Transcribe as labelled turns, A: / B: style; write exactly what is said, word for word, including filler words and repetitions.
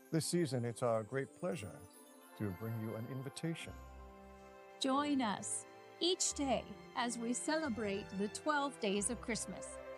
A: This season, it's our great pleasure to bring you an invitation.
B: Join us each day as we celebrate the twelve days of Christmas.